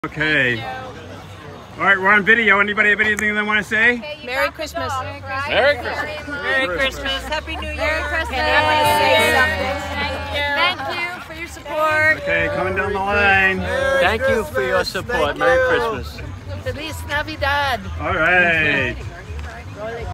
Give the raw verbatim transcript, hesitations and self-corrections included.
Okay. All right, we're on video. Anybody have anything they want to say? Okay, Merry Christmas. Dog, right? Merry Christmas. Merry Christmas. Happy New Year. Merry Christmas. And I want to say something. Thank you for your support. Okay, coming down the line. Thank you for your support. Merry Christmas. Feliz Navidad. All right.